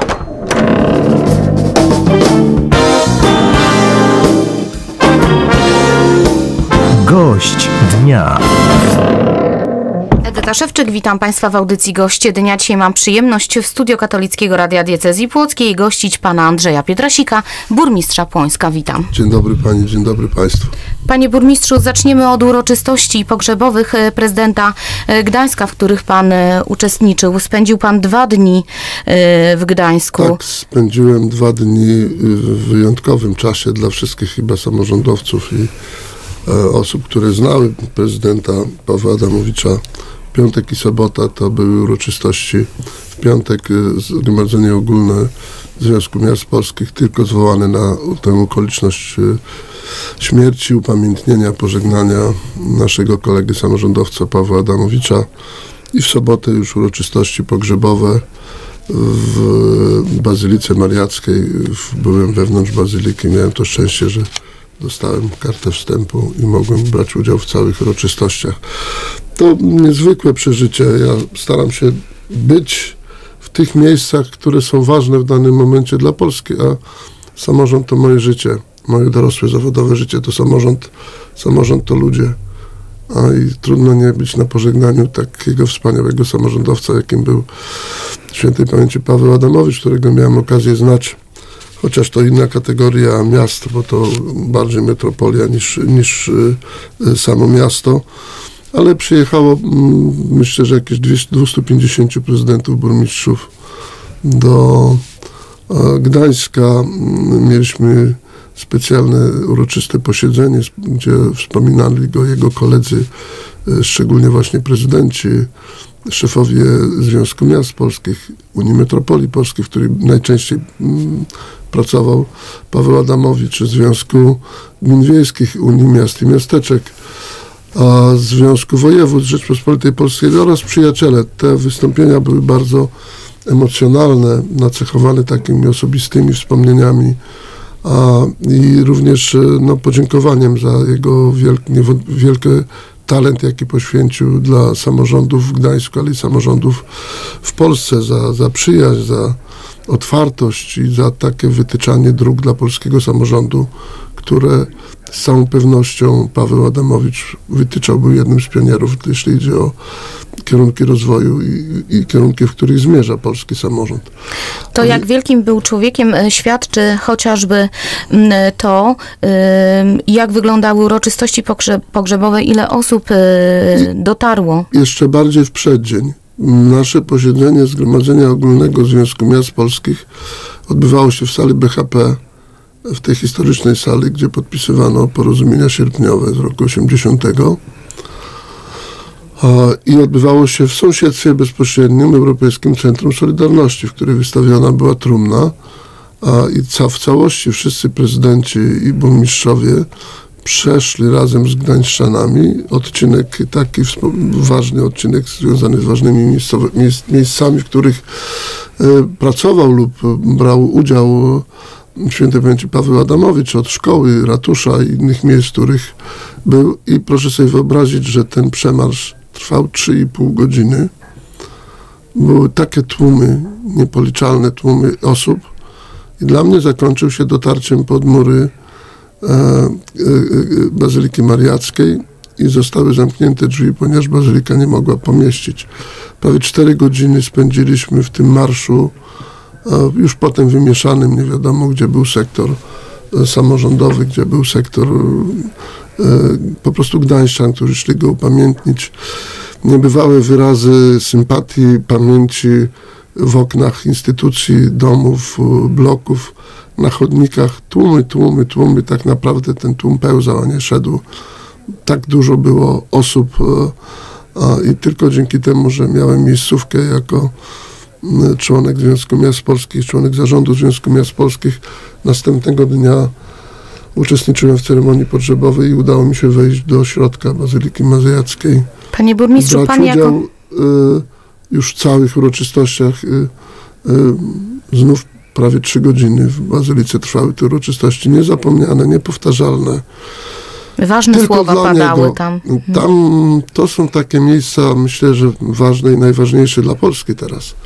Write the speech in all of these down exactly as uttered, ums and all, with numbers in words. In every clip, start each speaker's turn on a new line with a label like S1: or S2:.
S1: Gość dnia.
S2: Edyta Szewczyk, witam Państwa w audycji Goście Dnia. Dzisiaj mam przyjemność w studio Katolickiego Radia Diecezji Płockiej gościć pana Andrzeja Pietrasika, burmistrza Płońska. Witam.
S3: Dzień dobry Pani, dzień dobry Państwu.
S2: Panie burmistrzu, zaczniemy od uroczystości pogrzebowych prezydenta Gdańska, w których pan uczestniczył. Spędził pan dwa dni w Gdańsku.
S3: Tak, spędziłem dwa dni w wyjątkowym czasie dla wszystkich chyba samorządowców i osób, które znały prezydenta Pawła Adamowicza. Piątek i sobota to były uroczystości. W piątek Zgromadzenie Ogólne Związku Miast Polskich, tylko zwołane na tę okoliczność śmierci, upamiętnienia, pożegnania naszego kolegi samorządowca Pawła Adamowicza. I w sobotę już uroczystości pogrzebowe w Bazylice Mariackiej. Byłem wewnątrz bazyliki, miałem to szczęście, że dostałem kartę wstępu i mogłem brać udział w całych uroczystościach. To niezwykłe przeżycie. Ja staram się być w tych miejscach, które są ważne w danym momencie dla Polski, a samorząd to moje życie, moje dorosłe, zawodowe życie to samorząd, samorząd to ludzie. A i trudno nie być na pożegnaniu takiego wspaniałego samorządowca, jakim był świętej pamięci Paweł Adamowicz, którego miałem okazję znać. Chociaż to inna kategoria miast, bo to bardziej metropolia niż, niż y, samo miasto. Ale przyjechało, m, myślę, że jakieś dwieście pięćdziesiąt prezydentów, burmistrzów do a, Gdańska. Mieliśmy specjalne, uroczyste posiedzenie, gdzie wspominali go jego koledzy, y, szczególnie właśnie prezydenci, szefowie Związku Miast Polskich, Unii Metropolii Polskiej, w której najczęściej mm, pracował Paweł Adamowicz, Związku Gmin Wiejskich, Unii Miast i Miasteczek, a Związku Województw Rzeczpospolitej Polskiej oraz przyjaciele. Te wystąpienia były bardzo emocjonalne, nacechowane takimi osobistymi wspomnieniami, a, i również no, podziękowaniem za jego wielkie, wielkie talent, jaki poświęcił dla samorządów w Gdańsku, ale i samorządów w Polsce, za, za przyjaźń, za otwartość i za takie wytyczanie dróg dla polskiego samorządu, które z całą pewnością Paweł Adamowicz wytyczał, był jednym z pionierów, jeśli idzie o kierunki rozwoju i, i kierunki, w których zmierza polski samorząd.
S2: To jak wielkim był człowiekiem świadczy chociażby to, jak wyglądały uroczystości pogrze pogrzebowe, ile osób dotarło.
S3: I jeszcze bardziej w przeddzień. Nasze posiedzenie Zgromadzenia Ogólnego Związku Miast Polskich odbywało się w sali B H P, w tej historycznej sali, gdzie podpisywano porozumienia sierpniowe z roku osiemdziesiątego. I odbywało się w sąsiedztwie bezpośrednim Europejskim Centrum Solidarności, w której wystawiona była trumna. I ca w całości wszyscy prezydenci i burmistrzowie przeszli razem z gdańszczanami odcinek, taki ważny odcinek związany z ważnymi miejscami, w których y, pracował lub brał udział świętej pamięci Paweł Adamowicz, od szkoły, ratusza i innych miejsc, w których był. I proszę sobie wyobrazić, że ten przemarsz trwał trzy i pół godziny. Były takie tłumy, niepoliczalne tłumy osób i dla mnie zakończył się dotarciem pod mury Bazyliki Mariackiej i zostały zamknięte drzwi, ponieważ bazylika nie mogła pomieścić. Prawie cztery godziny spędziliśmy w tym marszu, już potem wymieszanym, nie wiadomo gdzie był sektor samorządowy, gdzie był sektor po prostu gdańszczan, którzy szli go upamiętnić. Niebywałe wyrazy sympatii, pamięci w oknach instytucji, domów, bloków, na chodnikach, tłumy, tłumy, tłumy, tak naprawdę ten tłum pełzał, a nie szedł. Tak dużo było osób a, i tylko dzięki temu, że miałem miejscówkę jako członek Związku Miast Polskich, członek zarządu Związku Miast Polskich, następnego dnia uczestniczyłem w ceremonii pogrzebowej i udało mi się wejść do środka Bazyliki Mariackiej.
S2: Panie burmistrzu,
S3: brać
S2: pan
S3: udział,
S2: jako...
S3: y, już w całych uroczystościach, y, y, znów prawie trzy godziny w Bazylice trwały te uroczystości, niezapomniane, niepowtarzalne.
S2: Ważne
S3: Tylko
S2: słowa padały
S3: niego.
S2: tam.
S3: Tam to są takie miejsca, myślę, że ważne i najważniejsze dla Polski teraz.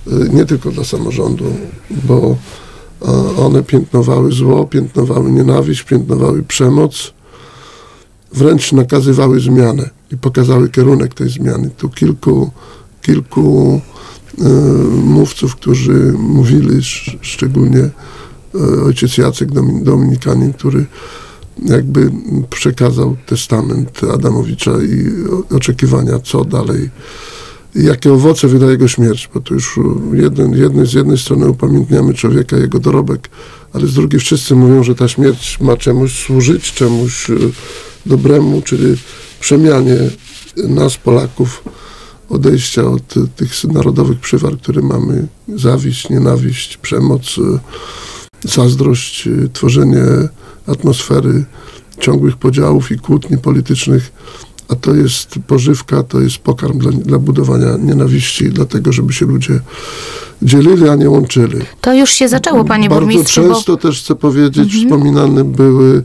S3: nie tylko dla samorządu, bo one piętnowały zło, piętnowały nienawiść, piętnowały przemoc, wręcz nakazywały zmianę i pokazały kierunek tej zmiany. Tu kilku, kilku e, mówców, którzy mówili, sz, szczególnie e, ojciec Jacek Dominikanin, który jakby przekazał testament Adamowicza i oczekiwania, co dalej, jakie owoce wyda jego śmierć, bo to już jeden, jednej, z jednej strony upamiętniamy człowieka, jego dorobek, ale z drugiej wszyscy mówią, że ta śmierć ma czemuś służyć, czemuś dobremu, czyli przemianie nas, Polaków, odejścia od tych narodowych przywar, które mamy, zawiść, nienawiść, przemoc, zazdrość, tworzenie atmosfery ciągłych podziałów i kłótni politycznych, a to jest pożywka, to jest pokarm dla, dla budowania nienawiści, dlatego, żeby się ludzie dzielili, a nie łączyli.
S2: To już się zaczęło, panie
S3: Bardzo
S2: burmistrzu.
S3: Bardzo często bo... też chcę powiedzieć, mhm. wspominane były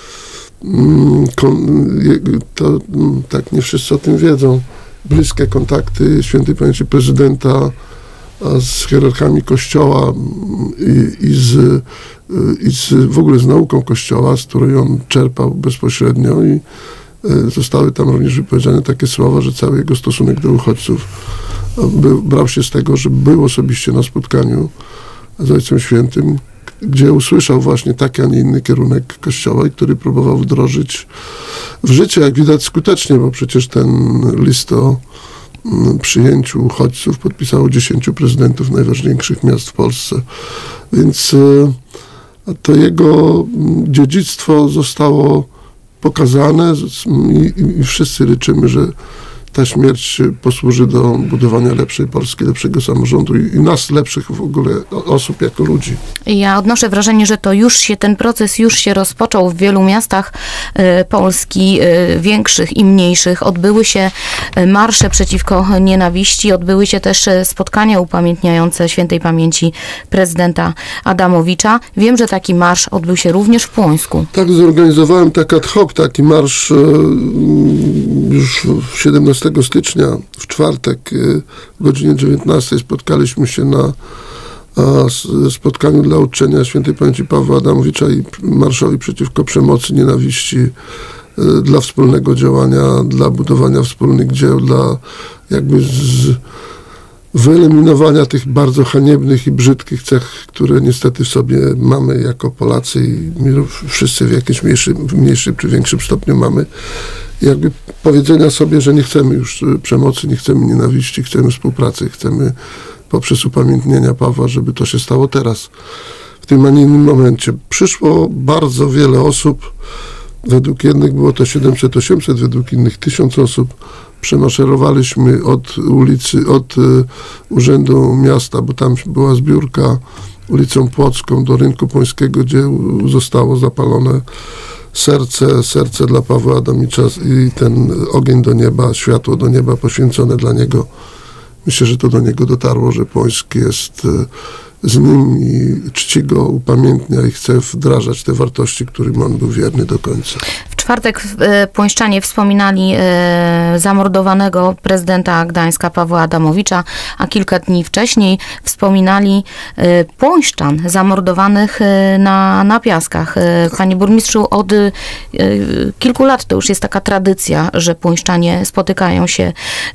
S3: mm, kon, to tak nie wszyscy o tym wiedzą, bliskie kontakty świętej pamięci prezydenta z hierarchami Kościoła i, i, z, i z, w ogóle z nauką Kościoła, z której on czerpał bezpośrednio i zostały tam również wypowiedziane takie słowa, że cały jego stosunek do uchodźców był, brał się z tego, że był osobiście na spotkaniu z Ojcem Świętym, gdzie usłyszał właśnie taki, a nie inny kierunek Kościoła i który próbował wdrożyć w życie, jak widać skutecznie, bo przecież ten list o przyjęciu uchodźców podpisało dziesięciu prezydentów najważniejszych miast w Polsce. Więc to jego dziedzictwo zostało pokazane i, i, i wszyscy liczymy, że ta śmierć posłuży do budowania lepszej Polski, lepszego samorządu i, i nas, lepszych w ogóle osób jako ludzi.
S2: Ja odnoszę wrażenie, że to już się, ten proces już się rozpoczął w wielu miastach y, Polski, y, większych i mniejszych. Odbyły się marsze przeciwko nienawiści, odbyły się też spotkania upamiętniające świętej pamięci prezydenta Adamowicza. Wiem, że taki marsz odbył się również w Płońsku. Tak,
S3: zorganizowałem tak ad hoc taki marsz y, już siedemnastego stycznia, w czwartek o godzinie dziewiętnastej spotkaliśmy się na a, spotkaniu dla uczczenia świętej pamięci Pawła Adamowicza i marszowi przeciwko przemocy, nienawiści, y, dla wspólnego działania, dla budowania wspólnych dzieł, dla jakby z, wyeliminowania tych bardzo haniebnych i brzydkich cech, które niestety w sobie mamy jako Polacy i wszyscy w jakimś mniejszym, mniejszym czy większym stopniu mamy. Jakby powiedzenia sobie, że nie chcemy już przemocy, nie chcemy nienawiści, chcemy współpracy, chcemy poprzez upamiętnienia Pawła, żeby to się stało teraz, w tym, a nie innym momencie. Przyszło bardzo wiele osób, według jednych było to siedemset osiemset, według innych tysiąc osób. Przemaszerowaliśmy od ulicy, od y, Urzędu Miasta, bo tam była zbiórka, ulicą Płocką do Rynku Płońskiego, gdzie zostało zapalone serce, serce dla Pawła Adamowicza i ten ogień do nieba, światło do nieba poświęcone dla niego. Myślę, że to do niego dotarło, że Płoński jest z nim i czci go, upamiętnia i chce wdrażać te wartości, którym on był wierny do końca.
S2: W czwartek płońszczanie wspominali e, zamordowanego prezydenta Gdańska Pawła Adamowicza, a kilka dni wcześniej wspominali e, płońszczan zamordowanych e, na, na Piaskach. E, panie burmistrzu, od e, kilku lat to już jest taka tradycja, że płońszczanie spotykają się e,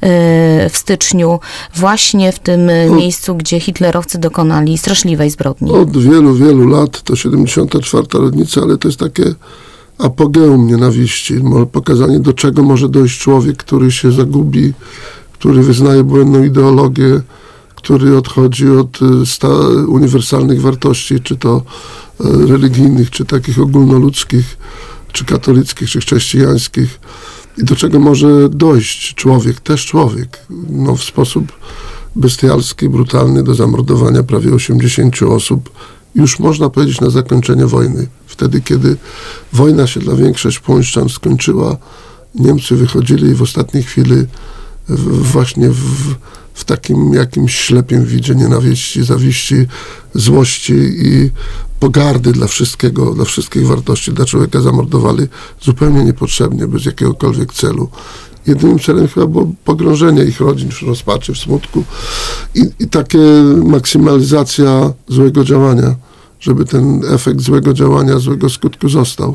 S2: w styczniu właśnie w tym od, miejscu, gdzie hitlerowcy dokonali straszliwej zbrodni.
S3: Od wielu, wielu lat, to siedemdziesiąta czwarta rocznica, ale to jest takie apogeum nienawiści, pokazanie, do czego może dojść człowiek, który się zagubi, który wyznaje błędną ideologię, który odchodzi od sta- uniwersalnych wartości, czy to religijnych, czy takich ogólnoludzkich, czy katolickich, czy chrześcijańskich. I do czego może dojść człowiek, też człowiek, no, w sposób bestialski, brutalny, do zamordowania prawie osiemdziesięciu osób, już można powiedzieć na zakończenie wojny. Wtedy, kiedy wojna się dla większości płońszczan skończyła, Niemcy wychodzili w ostatniej chwili w, właśnie w, w takim jakimś ślepim widzie nienawiści, zawiści, złości i pogardy dla wszystkiego, dla wszystkich wartości, dla człowieka zamordowali zupełnie niepotrzebnie, bez jakiegokolwiek celu. jedynym celem chyba było pogrążenie ich rodzin w rozpaczy, w smutku i, i takie maksymalizacja złego działania, żeby ten efekt złego działania, złego skutku został.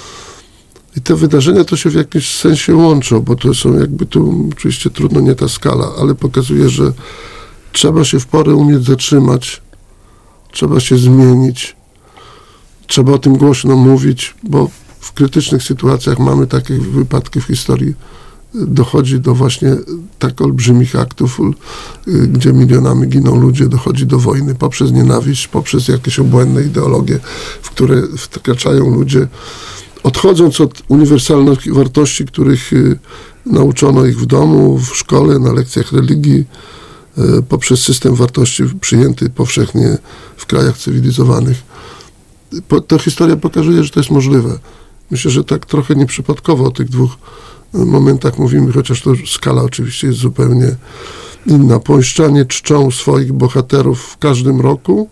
S3: I te wydarzenia to się w jakimś sensie łączą, bo to są jakby tu oczywiście trudno nie ta skala, ale pokazuje, że trzeba się w porę umieć zatrzymać, trzeba się zmienić, trzeba o tym głośno mówić, bo w krytycznych sytuacjach mamy takie wypadki w historii, dochodzi do właśnie tak olbrzymich aktów, gdzie milionami giną ludzie, dochodzi do wojny poprzez nienawiść, poprzez jakieś obłędne ideologie, w które wkraczają ludzie, odchodząc od uniwersalnych wartości, których nauczono ich w domu, w szkole, na lekcjach religii, poprzez system wartości przyjęty powszechnie w krajach cywilizowanych. Ta historia pokazuje, że to jest możliwe. Myślę, że tak trochę nieprzypadkowo o tych dwóch momentach mówimy, chociaż to skala oczywiście jest zupełnie inna. Pońszczanie czczą swoich bohaterów w każdym roku.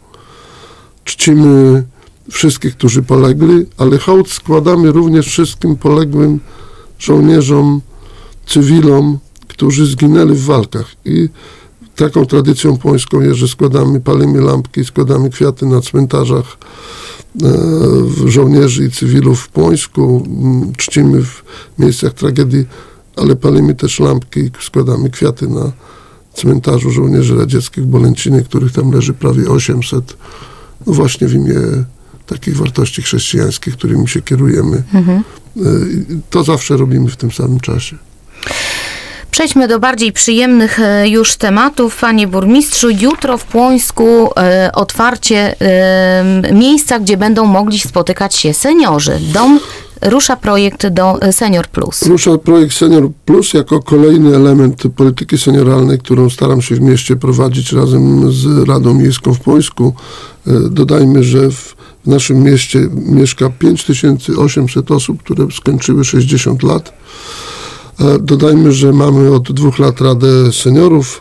S3: Czcimy wszystkich, którzy polegli, ale hołd składamy również wszystkim poległym żołnierzom, cywilom, którzy zginęli w walkach. I taką tradycją pońską jest, że składamy, palimy lampki, składamy kwiaty na cmentarzach e, żołnierzy i cywilów w Płońsku, czcimy w miejscach tragedii, ale palimy też lampki, składamy kwiaty na cmentarzu żołnierzy radzieckich w Bolęcinie, których tam leży prawie osiemset, no właśnie w imię takich wartości chrześcijańskich, którymi się kierujemy. Mhm. E, to zawsze robimy w tym samym czasie.
S2: Przejdźmy do bardziej przyjemnych już tematów. Panie burmistrzu, jutro w Płońsku e, otwarcie e, miejsca, gdzie będą mogli spotykać się seniorzy. Dom, rusza projekt do Senior Plus.
S3: Rusza projekt Senior Plus jako kolejny element polityki senioralnej, którą staram się w mieście prowadzić razem z Radą Miejską w Płońsku. E, dodajmy, że w w naszym mieście mieszka pięć tysięcy osiemset osób, które skończyły sześćdziesiąt lat. Dodajmy, że mamy od dwóch lat Radę Seniorów,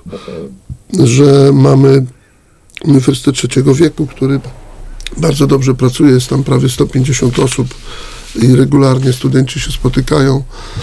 S3: że mamy Uniwersytet Trzeciego Wieku, który bardzo dobrze pracuje, jest tam prawie sto pięćdziesiąt osób i regularnie studenci się spotykają.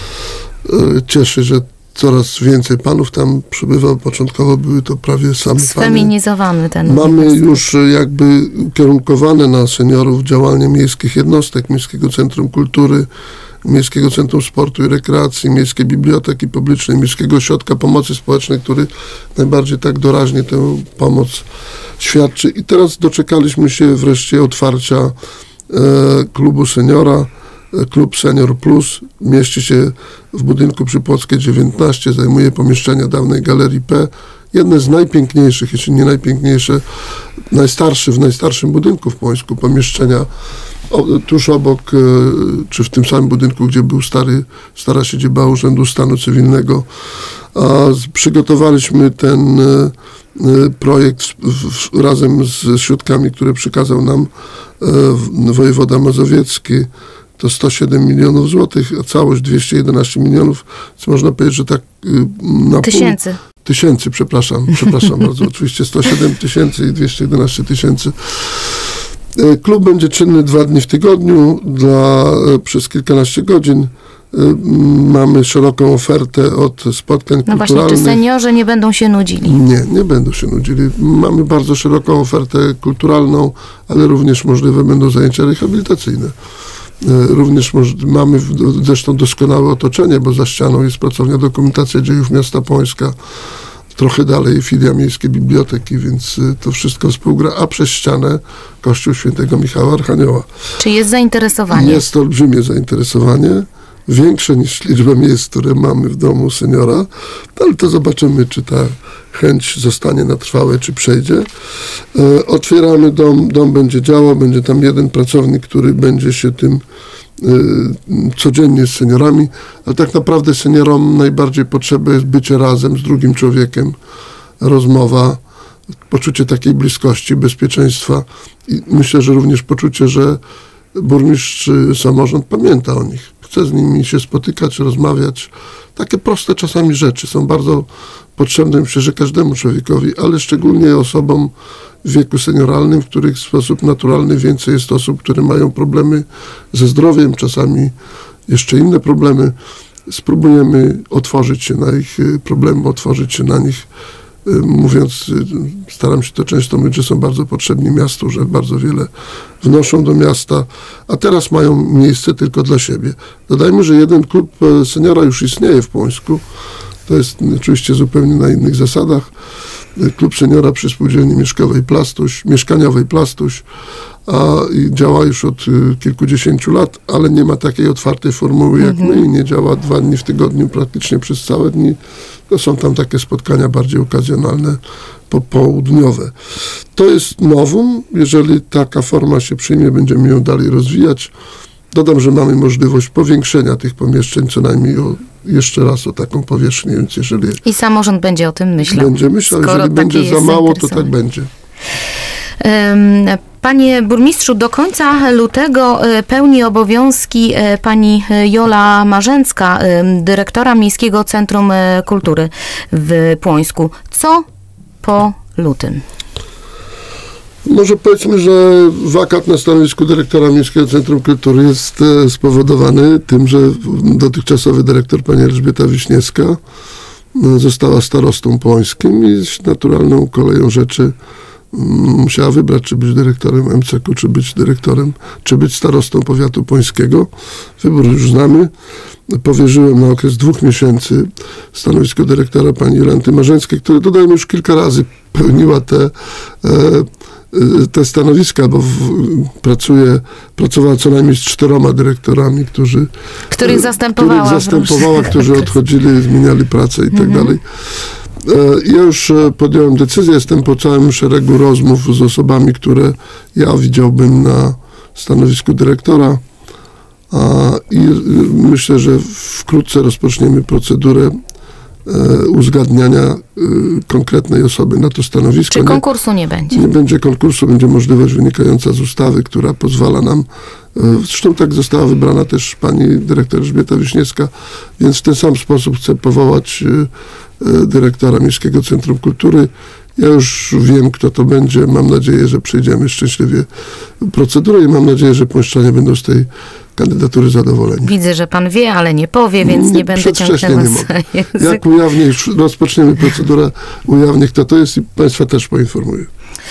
S3: Cieszy, że coraz więcej panów tam przybywa. Początkowo były to prawie same panie.
S2: Sfeminizowany ten
S3: Mamy już jakby ukierunkowane na seniorów działalnie miejskich jednostek, Miejskiego Centrum Kultury, Miejskiego Centrum Sportu i Rekreacji, Miejskiej Biblioteki Publicznej, Miejskiego Ośrodka Pomocy Społecznej, który najbardziej tak doraźnie tę pomoc świadczy. I teraz doczekaliśmy się wreszcie otwarcia e, klubu seniora. Klub Senior Plus mieści się w budynku przy Płockiej dziewiętnaście, zajmuje pomieszczenia dawnej Galerii P. Jedne z najpiękniejszych, jeśli nie najpiękniejsze, najstarszy, w najstarszym budynku w Płońsku, pomieszczenia o, tuż obok, czy w tym samym budynku, gdzie był stary, stara siedziba Urzędu Stanu Cywilnego. A z, przygotowaliśmy ten e, projekt w, w, razem z środkami, które przekazał nam e, wojewoda mazowiecki. To sto siedem milionów złotych, a całość dwieście jedenaście milionów, co można powiedzieć, że tak na
S2: Tysięcy.
S3: Pół, tysięcy, przepraszam, przepraszam bardzo, oczywiście sto siedem tysięcy i dwieście jedenaście tysięcy. Klub będzie czynny dwa dni w tygodniu, dla, przez kilkanaście godzin. Mamy szeroką ofertę od spotkań
S2: no
S3: kulturalnych.
S2: No właśnie, czy seniorzy nie będą się nudzili? Nie,
S3: nie będą się nudzili. Mamy bardzo szeroką ofertę kulturalną, ale również możliwe będą zajęcia rehabilitacyjne. Również mamy zresztą doskonałe otoczenie, bo za ścianą jest pracownia Dokumentacja Dziejów Miasta Płońska, trochę dalej filia Miejskiej Biblioteki, więc to wszystko współgra, a przez ścianę Kościół Świętego Michała Archanioła.
S2: Czy jest zainteresowanie?
S3: Jest olbrzymie zainteresowanie, większe niż liczba miejsc, które mamy w domu seniora, ale to zobaczymy, czy ta chęć zostanie na trwałe, czy przejdzie. E, otwieramy dom, dom będzie działał, będzie tam jeden pracownik, który będzie się tym e, codziennie z seniorami, ale tak naprawdę seniorom najbardziej potrzebne jest bycie razem z drugim człowiekiem, rozmowa, poczucie takiej bliskości, bezpieczeństwa i myślę, że również poczucie, że burmistrz, samorząd pamięta o nich. Chce z nimi się spotykać, rozmawiać. Takie proste czasami rzeczy są bardzo potrzebne, myślę, że każdemu człowiekowi, ale szczególnie osobom w wieku senioralnym, w których w sposób naturalny więcej jest osób, które mają problemy ze zdrowiem, czasami jeszcze inne problemy spróbujemy otworzyć się na ich problemy, otworzyć się na nich, mówiąc, staram się to często mówić, że są bardzo potrzebni miastu, że bardzo wiele wnoszą do miasta, a teraz mają miejsce tylko dla siebie. Dodajmy, że jeden klub seniora już istnieje w Płońsku. To jest oczywiście zupełnie na innych zasadach. Klub seniora przy spółdzielni mieszkaniowej Plastuś, mieszkaniowej Plastuś, a działa już od kilkudziesięciu lat, ale nie ma takiej otwartej formuły jak my i nie działa dwa dni w tygodniu praktycznie przez całe dni. To są tam takie spotkania bardziej okazjonalne, popołudniowe. To jest novum. Jeżeli taka forma się przyjmie, będziemy ją dalej rozwijać. Dodam, że mamy możliwość powiększenia tych pomieszczeń co najmniej o, jeszcze raz o taką powierzchnię, więc jeżeli...
S2: I samorząd będzie o tym myślał.
S3: Będzie myślał, jeżeli będzie za mało, to tak będzie.
S2: Panie burmistrzu, do końca lutego pełni obowiązki pani Jola Marzęcka, dyrektora Miejskiego Centrum Kultury w Płońsku. Co po lutym?
S3: Może powiedzmy, że wakat na stanowisku dyrektora Miejskiego Centrum Kultury jest spowodowany tym, że dotychczasowy dyrektor pani Elżbieta Wiśniewska została starostą płońskim i naturalną koleją rzeczy musiała wybrać, czy być dyrektorem M C K, czy być dyrektorem, czy być starostą powiatu płońskiego. Wybór już znamy. Powierzyłem na okres dwóch miesięcy stanowisko dyrektora pani Jolanty Marzęckiej, która, dodajmy, już kilka razy pełniła te, e, te stanowiska, bo w, pracuje, pracowała co najmniej z czteroma dyrektorami, którzy,
S2: których zastępowała,
S3: których zastępowała którzy odchodzili, zmieniali pracę i tak mhm. dalej. Ja już podjąłem decyzję, jestem po całym szeregu rozmów z osobami, które ja widziałbym na stanowisku dyrektora i myślę, że wkrótce rozpoczniemy procedurę uzgadniania konkretnej osoby na to stanowisko.
S2: Czy konkursu nie będzie?
S3: Nie będzie konkursu, będzie możliwość wynikająca z ustawy, która pozwala nam, zresztą tak została wybrana też pani dyrektor Elżbieta Wiśniewska, więc w ten sam sposób chcę powołać dyrektora Miejskiego Centrum Kultury. Ja już wiem, kto to będzie. Mam nadzieję, że przejdziemy szczęśliwie procedurę i mam nadzieję, że płońszczanie będą z tej kandydatury zadowoleni.
S2: Widzę, że pan wie, ale nie powie, więc nie, nie będę ciągnęła za język.
S3: Jak ujawnię, już rozpoczniemy procedurę, ujawnię, kto to jest i państwa też poinformuję.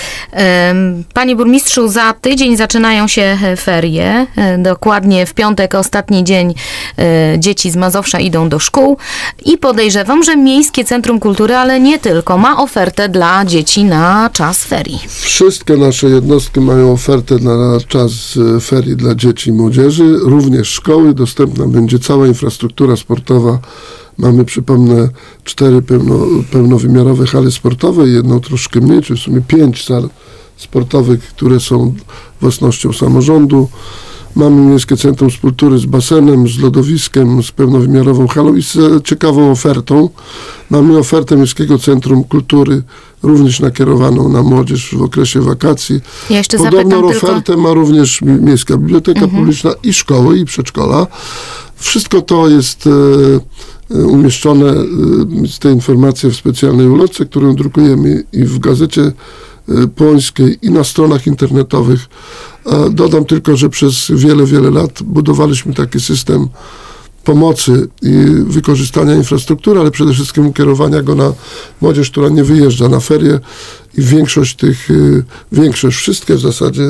S2: Panie burmistrzu, za tydzień zaczynają się ferie. Dokładnie w piątek, ostatni dzień, dzieci z Mazowsza idą do szkół i podejrzewam, że Miejskie Centrum Kultury, ale nie tylko, ma ofertę dla dzieci na czas ferii.
S3: Wszystkie nasze jednostki mają ofertę na czas ferii dla dzieci i młodzieży. Również szkoły, dostępna będzie cała infrastruktura sportowa. Mamy, przypomnę, cztery pełno, pełnowymiarowe hale sportowe i jedną troszkę mniej, czyli w sumie pięć sal sportowych, które są własnością samorządu. Mamy Miejskie Centrum Kultury z basenem, z lodowiskiem, z pełnowymiarową halą i z ciekawą ofertą. Mamy ofertę Miejskiego Centrum Kultury również nakierowaną na młodzież w okresie wakacji.
S2: Ja jeszcze
S3: Podobną ofertę
S2: tylko...
S3: ma również Miejska Biblioteka mhm. Publiczna i szkoły, i przedszkola. Wszystko to jest e, umieszczone, z tej informacji w specjalnej ulotce, którą drukujemy i w Gazecie Płońskiej, i na stronach internetowych. Dodam tylko, że przez wiele, wiele lat budowaliśmy taki system pomocy i wykorzystania infrastruktury, ale przede wszystkim kierowania go na młodzież, która nie wyjeżdża na ferie, i większość tych, większość, wszystkie w zasadzie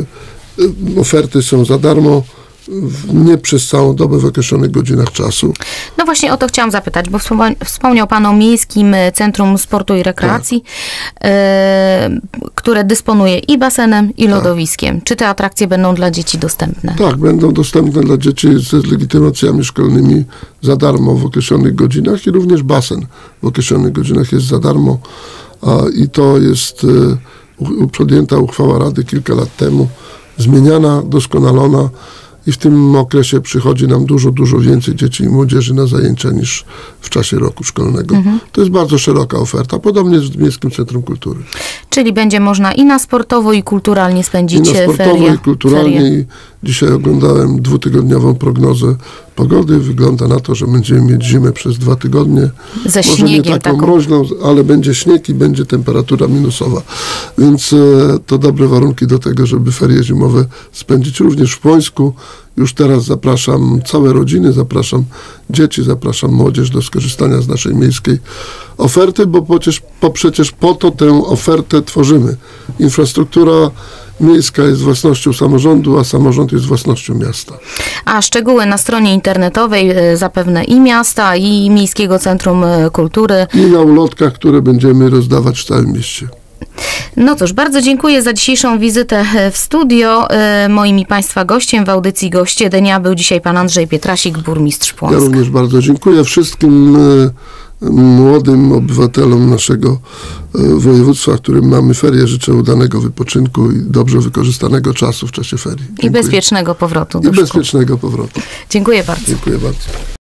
S3: oferty są za darmo, nie przez całą dobę w określonych godzinach czasu.
S2: No właśnie o to chciałam zapytać, bo wspomniał pan o Miejskim Centrum Sportu i Rekreacji, tak. y, które dysponuje i basenem, i lodowiskiem. Tak. Czy te atrakcje będą dla dzieci dostępne? Tak,
S3: będą dostępne dla dzieci ze legitymacjami szkolnymi za darmo w określonych godzinach i również basen w określonych godzinach jest za darmo. A, I to jest y, podjęta uchwała Rady kilka lat temu, zmieniana, doskonalona. I w tym okresie przychodzi nam dużo, dużo więcej dzieci i młodzieży na zajęcia niż w czasie roku szkolnego. Mhm. To jest bardzo szeroka oferta, podobnie z Miejskim Centrum Kultury.
S2: Czyli będzie można i na sportowo, i kulturalnie spędzić ferie.
S3: I na sportowo, ferie. i kulturalnie. I dzisiaj oglądałem dwutygodniową prognozę pogody. Wygląda na to, że będziemy mieć zimę przez dwa tygodnie.
S2: Ze
S3: Może
S2: śniegiem
S3: nie taką, taką mroźną, ale będzie śnieg i będzie temperatura minusowa. Więc e, to dobre warunki do tego, żeby ferie zimowe spędzić również w Płońsku już teraz zapraszam całe rodziny, zapraszam dzieci, zapraszam młodzież do skorzystania z naszej miejskiej oferty, bo przecież, bo przecież po to tę ofertę tworzymy. Infrastruktura miejska jest własnością samorządu, a samorząd jest własnością miasta.
S2: A szczegóły na stronie internetowej zapewne i miasta, i Miejskiego Centrum Kultury.
S3: I na ulotkach, które będziemy rozdawać w całym mieście.
S2: No cóż, bardzo dziękuję za dzisiejszą wizytę w studio. Moim i Państwa gościem w audycji Goście Dnia był dzisiaj pan Andrzej Pietrasik, burmistrz Płocka.
S3: Ja również bardzo dziękuję wszystkim młodym obywatelom naszego województwa, w którym mamy ferie. Życzę udanego wypoczynku i dobrze wykorzystanego czasu w czasie ferii. Dziękuję.
S2: I bezpiecznego powrotu do
S3: I
S2: szkół.
S3: bezpiecznego powrotu.
S2: Dziękuję bardzo.
S3: Dziękuję bardzo.